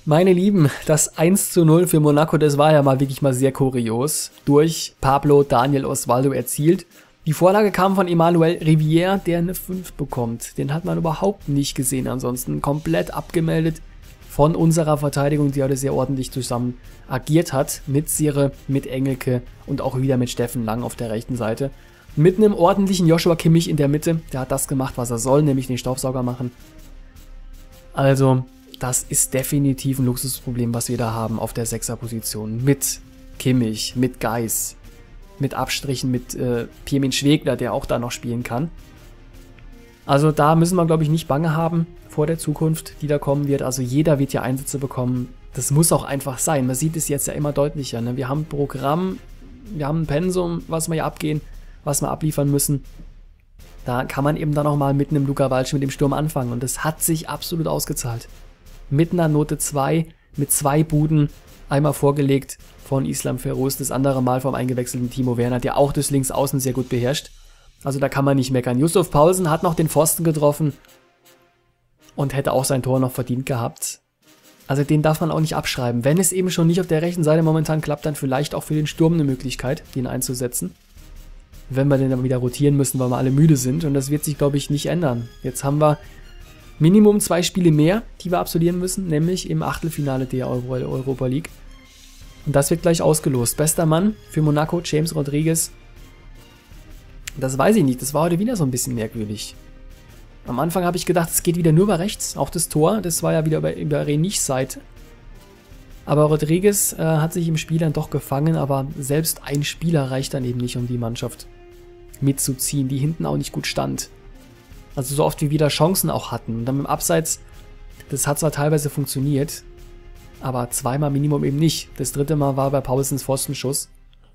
Meine Lieben, das 1:0 für Monaco, das war ja mal wirklich mal sehr kurios. Durch Pablo Daniel Osvaldo erzielt. Die Vorlage kam von Emmanuel Rivière, der eine 5 bekommt. Den hat man überhaupt nicht gesehen, ansonsten komplett abgemeldet von unserer Verteidigung, die heute sehr ordentlich zusammen agiert hat. Mit Sire, mit Engelke und auch wieder mit Steffen Lang auf der rechten Seite. Mit einem ordentlichen Joshua Kimmich in der Mitte. Der hat das gemacht, was er soll, nämlich den Staubsauger machen. Also, das ist definitiv ein Luxusproblem, was wir da haben auf der 6er-Position. Mit Kimmich, mit Geis, mit Abstrichen, mit Pirmin Schwegler, der auch da noch spielen kann. Also da müssen wir, glaube ich, nicht bange haben vor der Zukunft, die da kommen wird. Also jeder wird hier Einsätze bekommen. Das muss auch einfach sein. Man sieht es jetzt ja immer deutlicher. Ne? Wir haben ein Programm, wir haben ein Pensum, was wir hier abgehen, was wir abliefern müssen. Da kann man eben dann auch mal mit einem Luca Walsch mit dem Sturm anfangen. Und das hat sich absolut ausgezahlt. Mit einer Note 2, mit 2 Buden, einmal vorgelegt von Islam Ferrouz, das andere Mal vom eingewechselten Timo Werner, der auch das Linksaußen sehr gut beherrscht. Also da kann man nicht meckern. Yusuf Poulsen hat noch den Pfosten getroffen und hätte auch sein Tor noch verdient gehabt. Also den darf man auch nicht abschreiben. Wenn es eben schon nicht auf der rechten Seite momentan klappt, dann vielleicht auch für den Sturm eine Möglichkeit, den einzusetzen. Wenn wir den dann wieder rotieren müssen, weil wir alle müde sind. Und das wird sich, glaube ich, nicht ändern. Jetzt haben wir Minimum 2 Spiele mehr, die wir absolvieren müssen, nämlich im Achtelfinale der Europa League. Und das wird gleich ausgelost. Bester Mann für Monaco, James Rodriguez. Das weiß ich nicht, das war heute wieder so ein bisschen merkwürdig. Am Anfang habe ich gedacht, es geht wieder nur über rechts, auch das Tor, das war ja wieder über Renichs Seite. Aber Rodriguez hat sich im Spiel dann doch gefangen, aber selbst ein Spieler reicht dann eben nicht, um die Mannschaft mitzuziehen, die hinten auch nicht gut stand. Also so oft wie wir da Chancen auch hatten. Und dann mit dem Abseits, das hat zwar teilweise funktioniert, aber zweimal Minimum eben nicht. Das dritte Mal war bei Paulsens Pfostenschuss.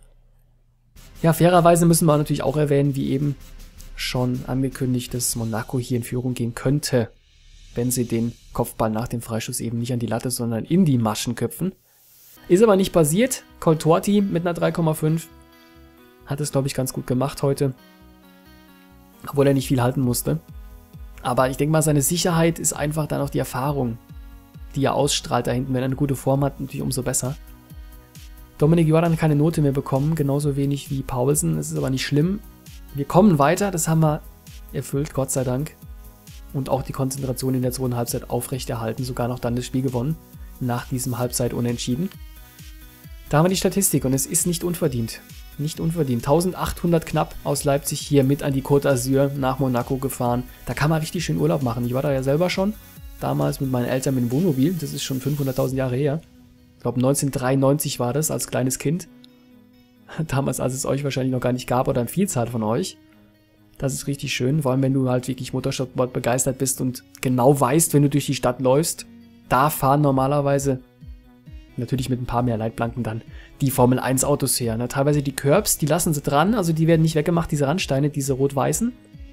Ja, fairerweise müssen wir natürlich auch erwähnen, wie eben schon angekündigt, dass Monaco hier in Führung gehen könnte, wenn sie den Kopfball nach dem Freischuss eben nicht an die Latte, sondern in die Maschen köpfen. Ist aber nicht passiert. Coltorti mit einer 3,5 hat es, glaube ich, ganz gut gemacht heute. Obwohl er nicht viel halten musste. Aber ich denke mal, seine Sicherheit ist einfach dann auch die Erfahrung, die er ausstrahlt da hinten. Wenn er eine gute Form hat, natürlich umso besser. Dominik Jordan keine Note mehr bekommen, genauso wenig wie Paulsen. Das ist aber nicht schlimm. Wir kommen weiter, das haben wir erfüllt, Gott sei Dank. Und auch die Konzentration in der zweiten Halbzeit aufrechterhalten, sogar noch dann das Spiel gewonnen, nach diesem Halbzeit-Unentschieden. Da haben wir die Statistik und es ist nicht unverdient. Nicht unverdient. 1800 knapp aus Leipzig hier mit an die Côte d'Azur nach Monaco gefahren. Da kann man richtig schön Urlaub machen. Ich war da ja selber schon, damals mit meinen Eltern mit dem Wohnmobil. Das ist schon 500.000 Jahre her. Ich glaube 1993 war das, als kleines Kind. Damals, als es euch wahrscheinlich noch gar nicht gab oder eine Vielzahl von euch. Das ist richtig schön, vor allem wenn du halt wirklich Motorsport begeistert bist und genau weißt, wenn du durch die Stadt läufst, da fahren normalerweise, natürlich mit ein paar mehr Leitplanken dann, die Formel 1 Autos her. Ne? Teilweise die Curbs, die lassen sie dran, also die werden nicht weggemacht, diese Randsteine, diese rot-weißen,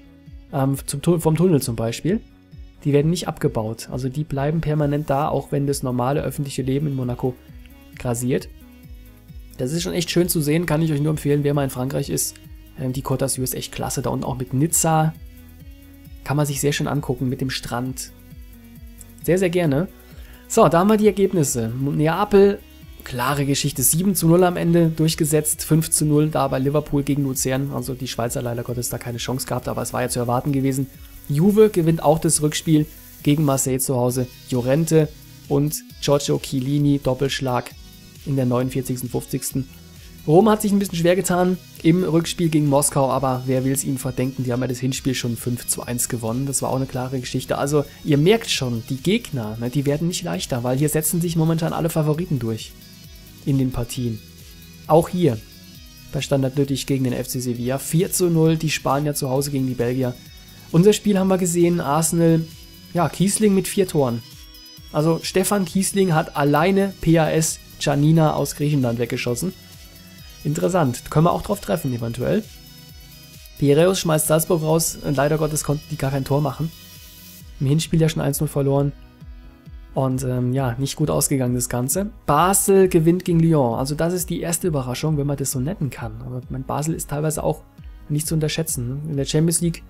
vom Tunnel zum Beispiel, die werden nicht abgebaut. Also die bleiben permanent da, auch wenn das normale öffentliche Leben in Monaco grasiert. Das ist schon echt schön zu sehen, kann ich euch nur empfehlen, wer mal in Frankreich ist. Die Côte d'Azur ist echt klasse, da unten auch mit Nizza. Kann man sich sehr schön angucken mit dem Strand. Sehr, sehr gerne. So, da haben wir die Ergebnisse. Neapel, klare Geschichte, 7:0 am Ende durchgesetzt, 5:0 da bei Liverpool gegen Luzern. Also die Schweizer leider Gottes da keine Chance gehabt, aber es war ja zu erwarten gewesen. Juve gewinnt auch das Rückspiel gegen Marseille zu Hause. Llorente und Giorgio Chiellini, Doppelschlag in der 49., 50. Rom hat sich ein bisschen schwer getan im Rückspiel gegen Moskau, aber wer will es ihnen verdenken, die haben ja das Hinspiel schon 5:1 gewonnen, das war auch eine klare Geschichte. Also ihr merkt schon, die Gegner, ne, die werden nicht leichter, weil hier setzen sich momentan alle Favoriten durch in den Partien. Auch hier bei Standard Lüttich gegen den FC Sevilla, 4:0, die Spanier zu Hause gegen die Belgier. Unser Spiel haben wir gesehen, Arsenal, ja, Kiesling mit 4 Toren. Also Stefan Kiesling hat alleine PAS Giannina aus Griechenland weggeschossen. Interessant, können wir auch drauf treffen eventuell. Piraeus schmeißt Salzburg raus, leider Gottes konnten die gar kein Tor machen. Im Hinspiel ja schon 1:0 verloren. Und ja, nicht gut ausgegangen das Ganze. Basel gewinnt gegen Lyon, also das ist die erste Überraschung, wenn man das so nennen kann. Aber Basel ist teilweise auch nicht zu unterschätzen. In der Champions League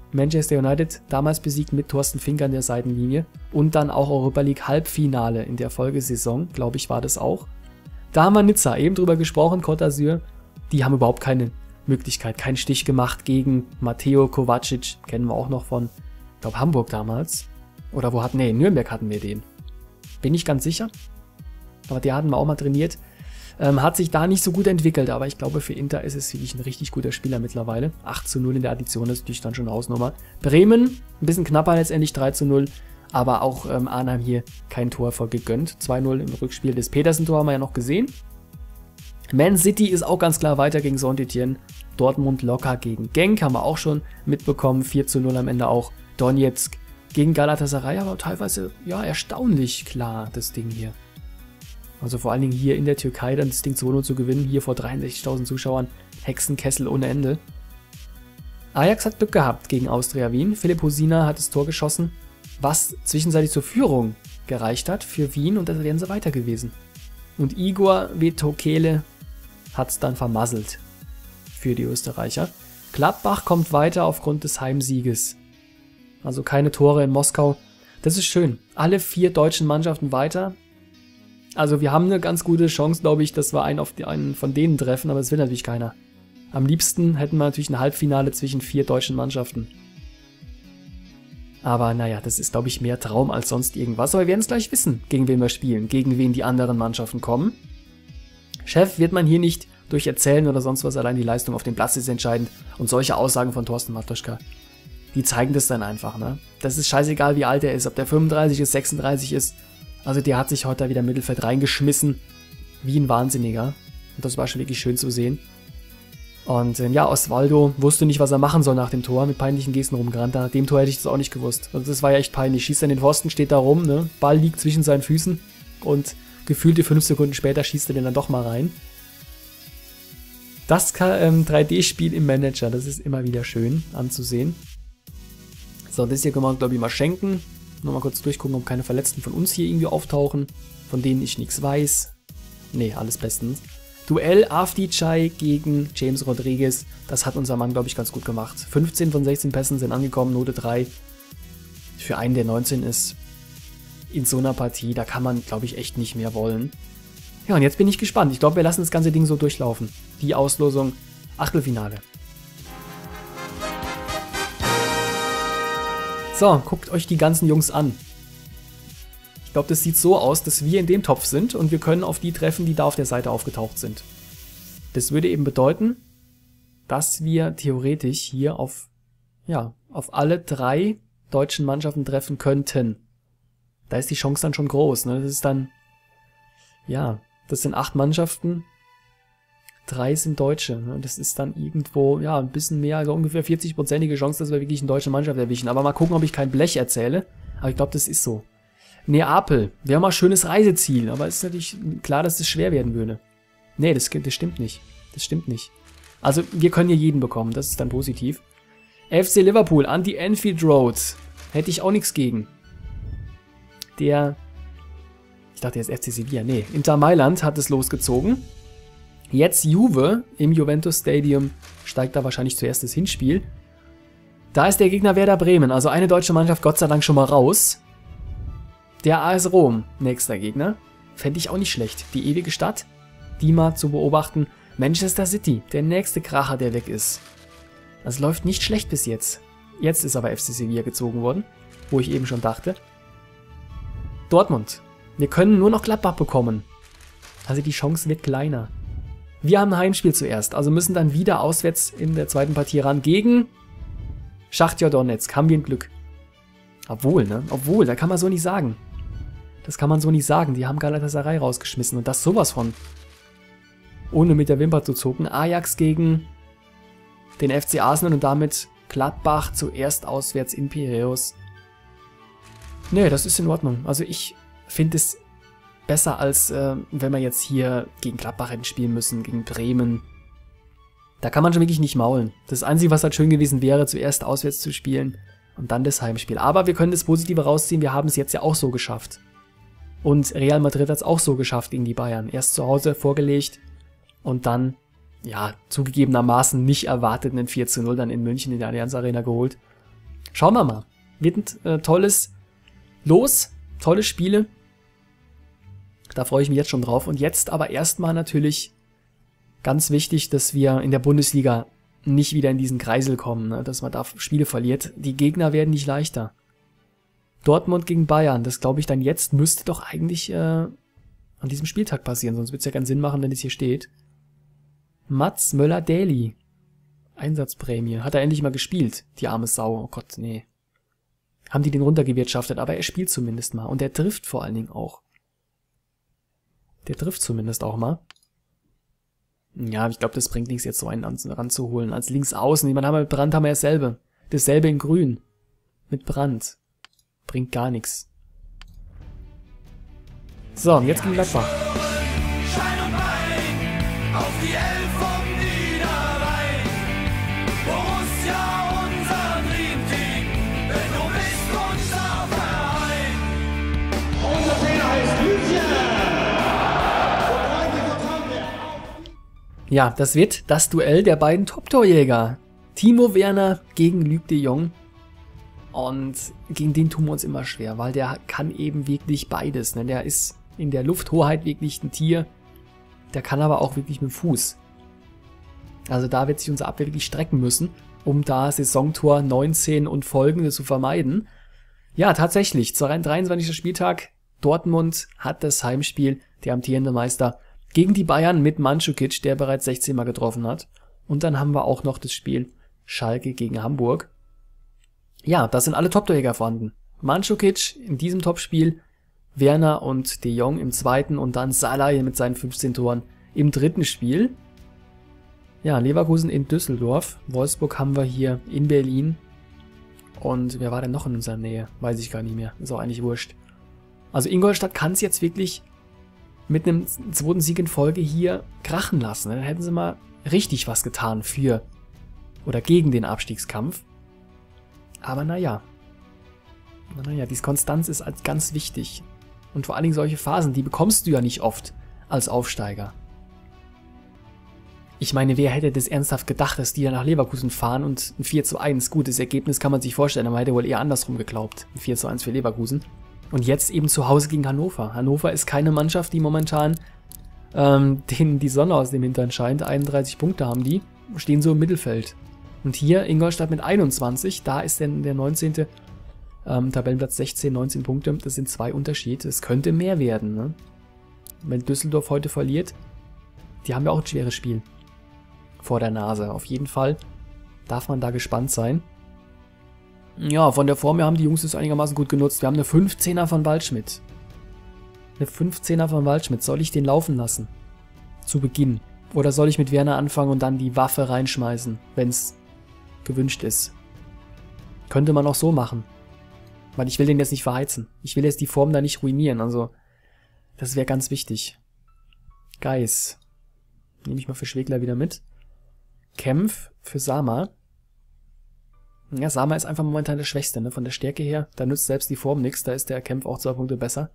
Manchester United damals besiegt mit Thorsten Fink an der Seitenlinie und dann auch Europa League Halbfinale in der Folgesaison, glaube ich, war das auch. Da haben wir Nizza eben drüber gesprochen, Côte d'Azur, die haben überhaupt keine Möglichkeit, keinen Stich gemacht gegen Matteo Kovacic, kennen wir auch noch von, ich glaube, Hamburg damals. Oder wo hatten wir, in Nürnberg hatten wir den. Bin ich ganz sicher. Aber der hatten wir auch mal trainiert. Hat sich da nicht so gut entwickelt, aber ich glaube, für Inter ist es wirklich ein richtig guter Spieler mittlerweile. 8:0 in der Addition, das ist natürlich dann schon eine Hausnummer. Bremen, ein bisschen knapper letztendlich, 3:0. Aber auch Arnheim hier kein Torerfolg gegönnt. 2:0 im Rückspiel. Das Petersen-Tor haben wir ja noch gesehen. Man City ist auch ganz klar weiter gegen Saint-Étienne. Dortmund locker gegen Genk, haben wir auch schon mitbekommen. 4:0 am Ende auch. Donetsk gegen Galatasaray, aber teilweise, ja, erstaunlich klar, das Ding hier. Also vor allen Dingen hier in der Türkei dann das Ding 2:0 zu gewinnen, hier vor 63.000 Zuschauern, Hexenkessel ohne Ende. Ajax hat Glück gehabt gegen Austria Wien. Philipp Hosina hat das Tor geschossen, was zwischenzeitlich zur Führung gereicht hat für Wien und da wären sie weiter gewesen. Und Igor Vetokele hat es dann vermasselt für die Österreicher. Gladbach kommt weiter aufgrund des Heimsieges. Also keine Tore in Moskau. Das ist schön. Alle 4 deutschen Mannschaften weiter. Also wir haben eine ganz gute Chance, glaube ich, dass wir einen von denen treffen, aber das will natürlich keiner. Am liebsten hätten wir natürlich ein Halbfinale zwischen 4 deutschen Mannschaften. Aber naja, das ist, glaube ich, mehr Traum als sonst irgendwas. Aber wir werden es gleich wissen, gegen wen wir spielen, gegen wen die anderen Mannschaften kommen. Chef wird man hier nicht durch Erzählen oder sonst was, allein die Leistung auf dem Platz ist entscheidend. Und solche Aussagen von Thorsten Matuschka, die zeigen das dann einfach, ne? Das ist scheißegal, wie alt er ist, ob der 35 ist, 36 ist. Also der hat sich heute da wieder im Mittelfeld reingeschmissen, wie ein Wahnsinniger. Und das war schon wirklich schön zu sehen. Und ja, Osvaldo wusste nicht, was er machen soll nach dem Tor, mit peinlichen Gesten rumgerannt. Nach dem Tor hätte ich das auch nicht gewusst. Also das war ja echt peinlich. Schießt er in den Pfosten, steht da rum, ne? Ball liegt zwischen seinen Füßen und gefühlte 5 Sekunden später schießt er den dann doch mal rein. Das 3D-Spiel im Manager, das ist immer wieder schön anzusehen. So, das hier können wir, glaube ich, mal schenken. Nochmal kurz durchgucken, ob keine Verletzten von uns hier irgendwie auftauchen, von denen ich nichts weiß. Nee, alles bestens. Duell Avdichai gegen James Rodriguez. Das hat unser Mann, glaube ich, ganz gut gemacht. 15 von 16 Pässen sind angekommen, Note 3. Für einen, der 19 ist, in so einer Partie, da kann man, glaube ich, echt nicht mehr wollen. Ja, und jetzt bin ich gespannt. Ich glaube, wir lassen das ganze Ding so durchlaufen. Die Auslosung, Achtelfinale. So, guckt euch die ganzen Jungs an. Ich glaube, das sieht so aus, dass wir in dem Topf sind und wir können auf die treffen, die da auf der Seite aufgetaucht sind. Das würde eben bedeuten, dass wir theoretisch hier auf alle 3 deutschen Mannschaften treffen könnten. Da ist die Chance dann schon groß, ne? Das ist dann, ja, das sind 8 Mannschaften, 3 sind Deutsche. Ne? Das ist dann irgendwo, ja, ein bisschen mehr, also ungefähr 40%ige Chance, dass wir wirklich eine deutsche Mannschaft erwischen. Aber mal gucken, ob ich kein Blech erzähle. Aber ich glaube, das ist so. Neapel, wäre mal ein schönes Reiseziel, aber es ist natürlich klar, dass es schwer werden würde. Nee, das stimmt nicht. Das stimmt nicht. Also, wir können hier jeden bekommen, das ist dann positiv. FC Liverpool an die Anfield Road. Hätte ich auch nichts gegen. Ich dachte jetzt FC Sevilla, nee. Inter Mailand hat es losgezogen. Jetzt Juve im Juventus Stadium, steigt da wahrscheinlich zuerst das Hinspiel. Da ist der Gegner Werder Bremen, also eine deutsche Mannschaft Gott sei Dank schon mal raus. Der AS Rom, nächster Gegner. Fände ich auch nicht schlecht. Die ewige Stadt, die mal zu beobachten. Manchester City, der nächste Kracher, der weg ist. Das läuft nicht schlecht bis jetzt. Jetzt ist aber FC Sevilla gezogen worden, wo ich eben schon dachte. Dortmund. Wir können nur noch Gladbach bekommen. Also die Chance wird kleiner. Wir haben ein Heimspiel zuerst, also müssen dann wieder auswärts in der zweiten Partie ran gegen Schachtyor Donetsk. Haben wir ein Glück. Obwohl, da kann man so nicht sagen. Das kann man so nicht sagen. Die haben Galatasaray rausgeschmissen und das sowas von. Ohne mit der Wimper zu zucken. Ajax gegen den FC Arsenal und damit Gladbach zuerst auswärts in Piräus. Nee, das ist in Ordnung. Also ich finde es besser, als wenn wir jetzt hier gegen Gladbach hätten spielen müssen, gegen Bremen. Da kann man schon wirklich nicht maulen. Das Einzige, was halt schön gewesen wäre, zuerst auswärts zu spielen und dann das Heimspiel. Aber wir können das Positive rausziehen, wir haben es jetzt ja auch so geschafft. Und Real Madrid hat es auch so geschafft gegen die Bayern. Erst zu Hause vorgelegt und dann, ja, zugegebenermaßen nicht erwartet einen 4:0 dann in München in der Allianz Arena geholt. Schauen wir mal. Wird ein tolles Los, tolle Spiele. Da freue ich mich jetzt schon drauf. Und jetzt aber erstmal natürlich ganz wichtig, dass wir in der Bundesliga nicht wieder in diesen Kreisel kommen, ne? Dass man da Spiele verliert. Die Gegner werden nicht leichter. Dortmund gegen Bayern, das glaube ich dann jetzt, müsste doch eigentlich an diesem Spieltag passieren, sonst wird es ja keinen Sinn machen, wenn es hier steht. Mats Möller-Daly. Einsatzprämie. Hat er endlich mal gespielt, die arme Sau. Oh Gott, nee. Haben die den runtergewirtschaftet, aber er spielt zumindest mal. Und er trifft vor allen Dingen auch. Der trifft zumindest auch mal. Ja, ich glaube, das bringt nichts, jetzt so einen ranzuholen. Als Linksaußen. Ich meine, mit Brandt haben wir dasselbe. Dasselbe in Grün. Mit Brandt. Bringt gar nichts. So, jetzt gegen Gladbach. Schein und Rein auf die Elf vom Niederrhein. Borussia, unser Dreamteam, denn du bist unser Verein. Unser Trainer heißt Lucien. Ja, das wird das Duell der beiden Top-Torjäger. Timo Werner gegen Luc de Jong. Und gegen den tun wir uns immer schwer, weil der kann eben wirklich beides. Ne? Der ist in der Lufthoheit wirklich ein Tier. Der kann aber auch wirklich mit dem Fuß. Also da wird sich unser Abwehr wirklich strecken müssen, um da Saisontor 19 und folgende zu vermeiden. Ja, tatsächlich, zur 23. Spieltag. Dortmund hat das Heimspiel, der amtierende Meister, gegen die Bayern mit Mandzukic, der bereits 16 Mal getroffen hat. Und dann haben wir auch noch das Spiel Schalke gegen Hamburg. Ja, da sind alle Top-Torjäger vorhanden. Mandzukic in diesem Topspiel, Werner und de Jong im zweiten und dann Salah mit seinen 15 Toren im dritten Spiel. Ja, Leverkusen in Düsseldorf, Wolfsburg haben wir hier in Berlin und wer war denn noch in unserer Nähe? Weiß ich gar nicht mehr, ist auch eigentlich wurscht. Also Ingolstadt kann es jetzt wirklich mit einem zweiten Sieg in Folge hier krachen lassen. Dann hätten sie mal richtig was getan für oder gegen den Abstiegskampf. Aber naja, diese Konstanz ist ganz wichtig. Und vor allen Dingen solche Phasen, die bekommst du ja nicht oft als Aufsteiger. Ich meine, wer hätte das ernsthaft gedacht, dass die dann nach Leverkusen fahren und ein 4:1, gutes Ergebnis kann man sich vorstellen, aber man hätte wohl eher andersrum geglaubt. Ein 4:1 für Leverkusen. Und jetzt eben zu Hause gegen Hannover. Hannover ist keine Mannschaft, die momentan denen die Sonne aus dem Hintern scheint. 31 Punkte haben die, stehen so im Mittelfeld. Und hier Ingolstadt mit 21, da ist denn der 19. Tabellenplatz 16, 19 Punkte. Das sind 2 Unterschiede. Es könnte mehr werden. Ne? Wenn Düsseldorf heute verliert, die haben ja auch ein schweres Spiel vor der Nase. Auf jeden Fall darf man da gespannt sein. Ja, von der Form her haben die Jungs das einigermaßen gut genutzt. Wir haben eine 15er von Waldschmidt. Eine 15er von Waldschmidt. Soll ich den laufen lassen? Zu Beginn. Oder soll ich mit Werner anfangen und dann die Waffe reinschmeißen, wenn es gewünscht ist? Könnte man auch so machen. Weil ich will den jetzt nicht verheizen. Ich will jetzt die Form da nicht ruinieren. Also, das wäre ganz wichtig. Geis. Nehme ich mal für Schwegler wieder mit. Kempf für Sama. Ja, Sama ist einfach momentan der Schwächste, ne? Von der Stärke her. Da nützt selbst die Form nichts. Da ist der Kempf auch 2 Punkte besser.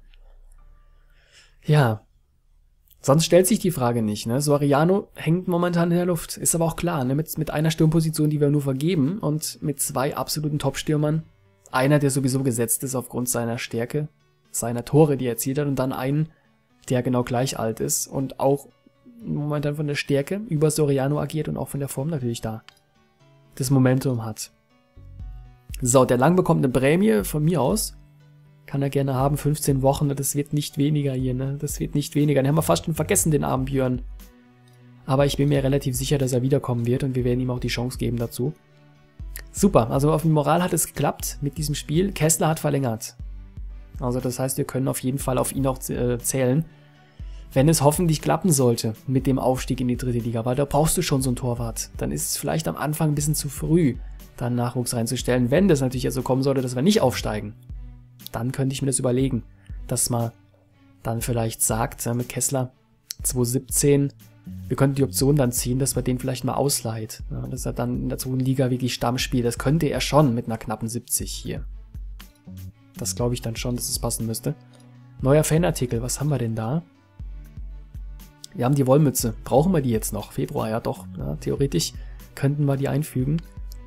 Ja. Sonst stellt sich die Frage nicht, ne? Soriano hängt momentan in der Luft. Ist aber auch klar, ne? Mit einer Sturmposition, die wir nur vergeben und mit 2 absoluten Top-Stürmern. Einer, der sowieso gesetzt ist aufgrund seiner Stärke, seiner Tore, die er erzielt hat, und dann einen, der genau gleich alt ist und auch momentan von der Stärke über Soriano agiert und auch von der Form natürlich da das Momentum hat. So, der Lang bekommt eine Prämie von mir aus. Kann er gerne haben, 15 Wochen, das wird nicht weniger hier, ne? Das wird nicht weniger. Den haben wir fast schon vergessen, den armen Björn. Aber ich bin mir relativ sicher, dass er wiederkommen wird und wir werden ihm auch die Chance geben dazu. Super, also auf die Moral hat es geklappt mit diesem Spiel. Kessler hat verlängert. Also das heißt, wir können auf jeden Fall auf ihn auch zählen, wenn es hoffentlich klappen sollte mit dem Aufstieg in die 3. Liga, weil da brauchst du schon so einen Torwart. Dann ist es vielleicht am Anfang ein bisschen zu früh, da einen Nachwuchs reinzustellen. Wenn das natürlich so kommen sollte, dass wir nicht aufsteigen, dann könnte ich mir das überlegen, dass man dann vielleicht sagt, mit Kessler 2017, wir könnten die Option dann ziehen, dass man den vielleicht mal ausleiht. Ja, dass er dann in der 2. Liga wirklich Stamm spielt. Das könnte er schon mit einer knappen 70 hier. Das glaube ich dann schon, dass es passen müsste. Neuer Fanartikel, was haben wir denn da? Wir haben die Wollmütze. Brauchen wir die jetzt noch? Februar, ja doch. Ja, theoretisch könnten wir die einfügen.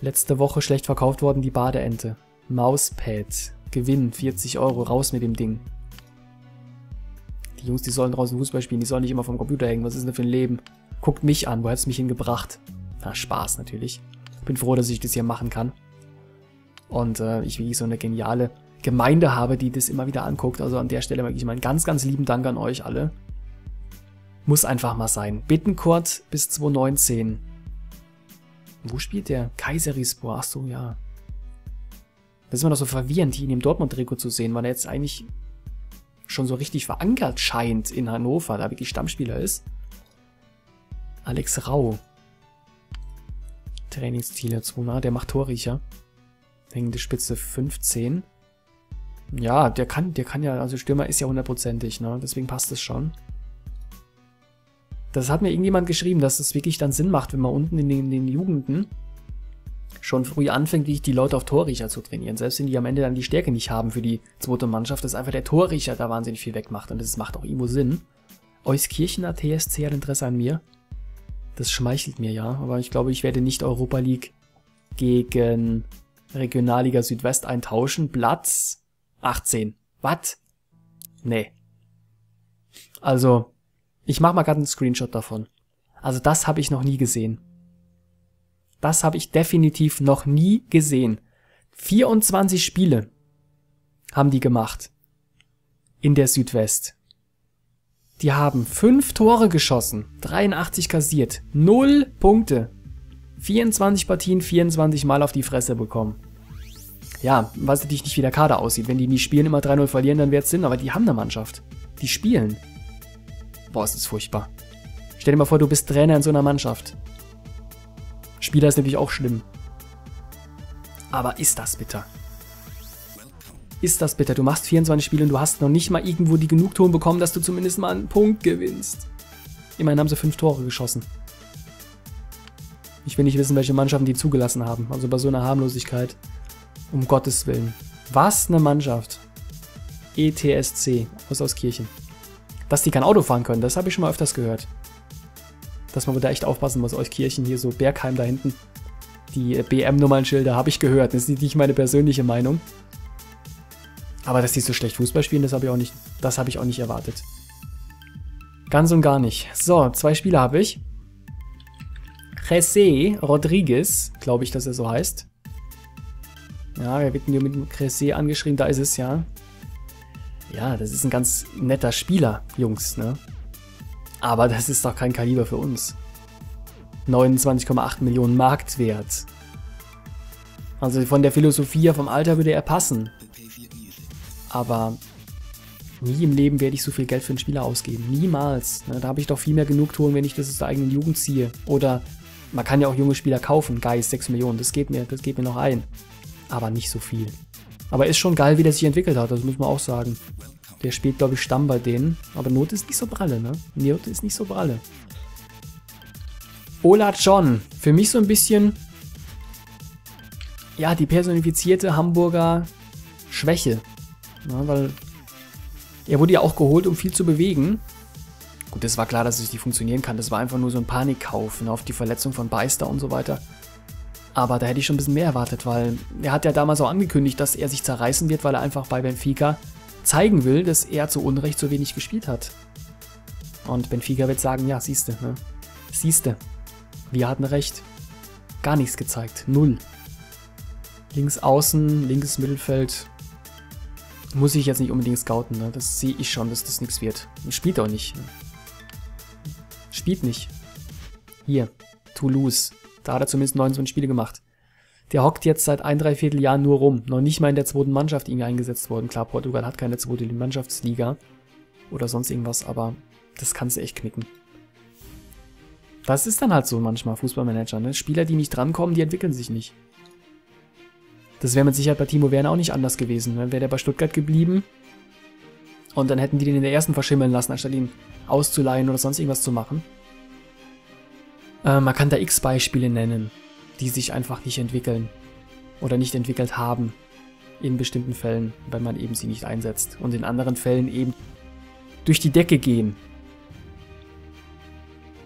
Letzte Woche schlecht verkauft worden, die Badeente. Mauspad. Gewinn, 40 €, raus mit dem Ding. Die Jungs, die sollen draußen Fußball spielen, die sollen nicht immer vom Computer hängen. Was ist denn für ein Leben? Guckt mich an, wo hat's mich hingebracht? Na, Spaß natürlich. Bin froh, dass ich das hier machen kann. Und ich wirklich so eine geniale Gemeinde habe, die das immer wieder anguckt. Also an der Stelle wirklich mal einen ganz, ganz lieben Dank an euch alle. Muss einfach mal sein. Bittencourt bis 2019. Wo spielt der? Kayserispor, ach so, ja. Das ist immer noch so verwirrend, ihn im Dortmund-Trikot zu sehen, weil er jetzt eigentlich schon so richtig verankert scheint in Hannover, da wirklich Stammspieler ist. Alex Rau. Trainingsziele 2, der macht Torriecher. Hängende Spitze 15. Ja, der kann ja, also Stürmer ist ja 100%ig, ne? Deswegen passt es schon. Das hat mir irgendjemand geschrieben, dass es wirklich dann Sinn macht, wenn man unten in den Jugenden schon früh anfängt, wie ich die Leute auf Torriecher zu trainieren. Selbst wenn die am Ende dann die Stärke nicht haben für die zweite Mannschaft, dass einfach der Torriecher da wahnsinnig viel wegmacht. Und das macht auch irgendwo Sinn. Euskirchener TSC hat Interesse an mir. Das schmeichelt mir ja, aber ich glaube, ich werde nicht Europa League gegen Regionalliga Südwest eintauschen. Platz 18. Was? Nee. Also, ich mache mal gerade einen Screenshot davon. Also das habe ich noch nie gesehen. Das habe ich definitiv noch nie gesehen. 24 Spiele haben die gemacht. In der Südwest. Die haben 5 Tore geschossen, 83 kassiert, 0 Punkte. 24 Partien, 24 Mal auf die Fresse bekommen. Ja, weiß natürlich nicht, wie der Kader aussieht. Wenn die nie spielen, immer 3-0 verlieren, dann wird's Sinn. Aber die haben eine Mannschaft. Die spielen. Boah, ist das furchtbar. Stell dir mal vor, du bist Trainer in so einer Mannschaft. Spieler ist natürlich auch schlimm. Aber ist das bitter? Ist das bitter? Du machst 24 Spiele und du hast noch nicht mal irgendwo die Genugtuung bekommen, dass du zumindest mal einen Punkt gewinnst. Immerhin haben sie 5 Tore geschossen. Ich will nicht wissen, welche Mannschaften die zugelassen haben. Also bei so einer Harmlosigkeit. Um Gottes Willen. Was eine Mannschaft. ETSC aus Euskirchen. Dass die kein Auto fahren können, das habe ich schon mal öfters gehört. Dass man da echt aufpassen muss. Euskirchen, hier so Bergheim da hinten. Die BM-Nummernschilder habe ich gehört. Das ist nicht meine persönliche Meinung. Aber dass die so schlecht Fußball spielen, das habe ich auch nicht erwartet. Ganz und gar nicht. So, 2 Spieler habe ich. José Rodriguez, glaube ich, dass er so heißt. Ja, wir werden hier mit José angeschrieben, da ist es, ja. Ja, das ist ein ganz netter Spieler, Jungs, ne? Aber das ist doch kein Kaliber für uns. 29,8 Millionen Marktwert. Also von der Philosophie, vom Alter würde er passen. Aber nie im Leben werde ich so viel Geld für einen Spieler ausgeben. Niemals. Ne? Da habe ich doch viel mehr Genugtuung, wenn ich das aus der eigenen Jugend ziehe. Oder man kann ja auch junge Spieler kaufen. Geist, 6 Millionen, das geht mir noch ein. Aber nicht so viel. Aber ist schon geil, wie der sich entwickelt hat, das muss man auch sagen. Der spielt, glaube ich, Stamm bei denen. Aber Not ist nicht so pralle, ne? Not ist nicht so pralle. Ola John. Für mich so ein bisschen, ja, die personifizierte Hamburger Schwäche. Ja, weil er wurde ja auch geholt, um viel zu bewegen. Gut, es war klar, dass es nicht funktionieren kann. Das war einfach nur so ein Panikkauf, ne, auf die Verletzung von Beister und so weiter. Aber da hätte ich schon ein bisschen mehr erwartet, weil er hat ja damals auch angekündigt, dass er sich zerreißen wird, weil er einfach bei Benfica zeigen will, dass er zu Unrecht so wenig gespielt hat. Und Benfica wird sagen, ja, siehste, ne? Siehste, wir hatten recht. Gar nichts gezeigt, 0. Links außen, linkes Mittelfeld. Muss ich jetzt nicht unbedingt scouten, ne? Das sehe ich schon, dass das nichts wird. Spielt auch nicht. Ne? Spielt nicht. Hier, Toulouse. Da hat er zumindest 29 Spiele gemacht. Der hockt jetzt seit 1,75 Jahren nur rum. Noch nicht mal in der zweiten Mannschaft irgendwie eingesetzt worden. Klar, Portugal hat keine zweite Mannschaftsliga oder sonst irgendwas, aber das kannst du echt knicken. Das ist dann halt so manchmal, Fußballmanager. Ne? Spieler, die nicht drankommen, die entwickeln sich nicht. Das wäre mit Sicherheit bei Timo Werner auch nicht anders gewesen. Dann wäre der bei Stuttgart geblieben und dann hätten die den in der ersten verschimmeln lassen, anstatt ihn auszuleihen oder sonst irgendwas zu machen. Man kann da x Beispiele nennen, die sich einfach nicht entwickeln oder nicht entwickelt haben in bestimmten Fällen, weil man eben sie nicht einsetzt und in anderen Fällen eben durch die Decke gehen.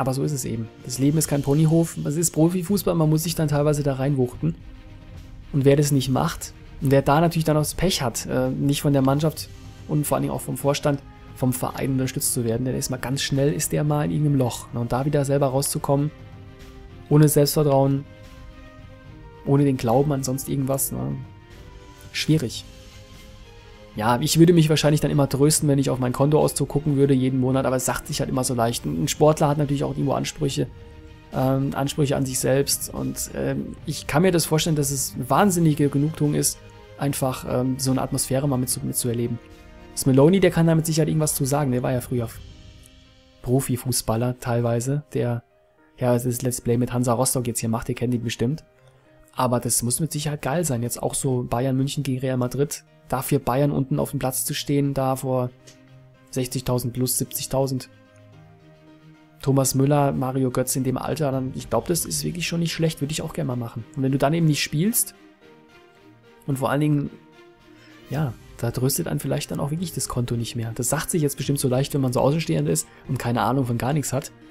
Aber so ist es eben. Das Leben ist kein Ponyhof. Es ist Profifußball, man muss sich dann teilweise da reinwuchten. Und wer das nicht macht, und wer da natürlich dann auch das Pech hat, nicht von der Mannschaft und vor allen Dingen auch vom Vorstand, vom Verein unterstützt zu werden, der ist mal ganz schnell, ist der mal in irgendeinem Loch. Und da wieder selber rauszukommen, ohne Selbstvertrauen, ohne den Glauben an sonst irgendwas, schwierig. Ja, ich würde mich wahrscheinlich dann immer trösten, wenn ich auf mein Kontoauszug gucken würde jeden Monat, aber es sagt sich halt immer so leicht. Ein Sportler hat natürlich auch irgendwo Ansprüche an sich selbst und ich kann mir das vorstellen, dass es wahnsinnige Genugtuung ist, einfach so eine Atmosphäre mal mitzuerleben. Smiloney, der kann da mit Sicherheit irgendwas zu sagen, der war ja früher Profifußballer teilweise, der ja das Let's Play mit Hansa Rostock jetzt hier macht, ihr kennt ihn bestimmt. Aber das muss mit Sicherheit geil sein, jetzt auch so Bayern München gegen Real Madrid, dafür Bayern unten auf dem Platz zu stehen, da vor 60.000 plus 70.000. Thomas Müller, Mario Götze in dem Alter, dann, ich glaube, das ist wirklich schon nicht schlecht, würde ich auch gerne mal machen. Und wenn du dann eben nicht spielst und vor allen Dingen, ja, da tröstet einen vielleicht dann auch wirklich das Konto nicht mehr. Das sagt sich jetzt bestimmt so leicht, wenn man so außenstehend ist und keine Ahnung von gar nichts hat.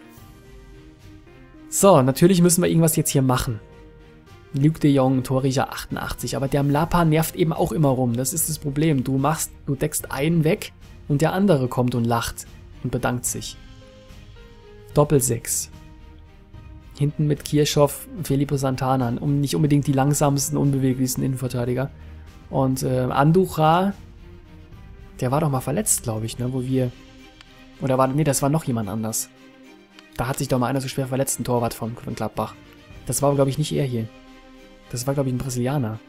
So, natürlich müssen wir irgendwas jetzt hier machen. Luuk de Jong, Torriecher 88, aber der Mlapa nervt eben auch immer rum, das ist das Problem. Du deckst einen weg und der andere kommt und lacht und bedankt sich. Doppel-6. Hinten mit Kirchhoff, Felipe Santana, nicht unbedingt die langsamsten, unbeweglichsten Innenverteidiger. Und Andujar, der war doch mal verletzt, glaube ich, ne, das war noch jemand anders. Da hat sich doch mal einer so schwer verletzt, ein Torwart von Gladbach. Das war, glaube ich, nicht er hier. Das war, glaube ich, ein Brasilianer.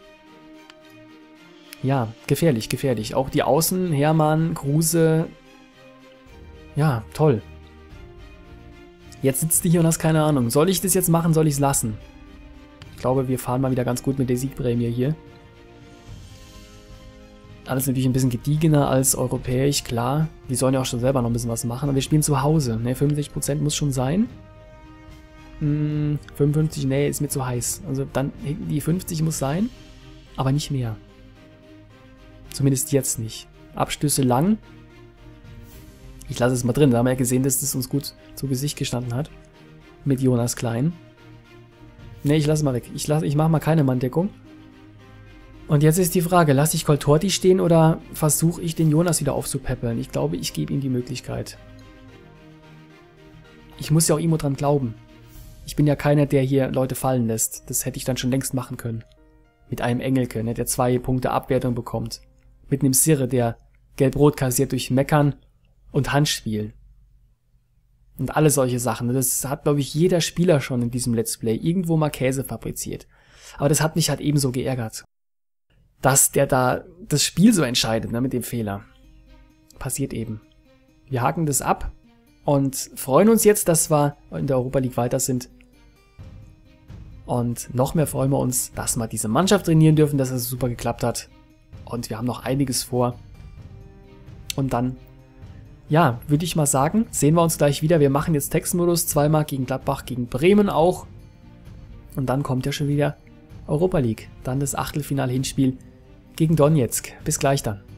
Ja, gefährlich, gefährlich. Auch die Außen, Hermann, Kruse. Ja, toll. Jetzt sitzt du hier und hast keine Ahnung. Soll ich das jetzt machen, soll ich es lassen? Ich glaube, wir fahren mal wieder ganz gut mit der Siegprämie hier. Alles natürlich ein bisschen gediegener als europäisch, klar. Die sollen ja auch schon selber noch ein bisschen was machen. Aber wir spielen zu Hause. Ne, 65% muss schon sein. 55, nee, ist mir zu heiß. Also dann, die 50 muss sein, aber nicht mehr. Zumindest jetzt nicht. Abstöße lang. Ich lasse es mal drin, da haben wir ja gesehen, dass das uns gut zu Gesicht gestanden hat. Mit Jonas Klein. Ne, ich lasse es mal weg. Ich mache mal keine Manndeckung. Und jetzt ist die Frage, lasse ich Coltorti stehen oder versuche ich den Jonas wieder aufzupäppeln? Ich glaube, ich gebe ihm die Möglichkeit. Ich muss ja auch irgendwo dran glauben. Ich bin ja keiner, der hier Leute fallen lässt. Das hätte ich dann schon längst machen können. Mit einem Engelke, ne, der 2 Punkte Abwertung bekommt. Mit einem Sirre, der Gelb-Rot kassiert durch Meckern und Handspiel. Und alle solche Sachen. Das hat, glaube ich, jeder Spieler schon in diesem Let's Play irgendwo mal Käse fabriziert. Aber das hat mich halt ebenso geärgert. Dass der da das Spiel so entscheidet, ne, mit dem Fehler. Passiert eben. Wir haken das ab. Und freuen uns jetzt, dass wir in der Europa League weiter sind. Und noch mehr freuen wir uns, dass wir diese Mannschaft trainieren dürfen, dass es super geklappt hat. Und wir haben noch einiges vor. Und dann, ja, würde ich mal sagen, sehen wir uns gleich wieder. Wir machen jetzt Textmodus, zweimal gegen Gladbach, gegen Bremen auch. Und dann kommt ja schon wieder Europa League. Dann das Achtelfinal-Hinspiel gegen Donetsk. Bis gleich dann.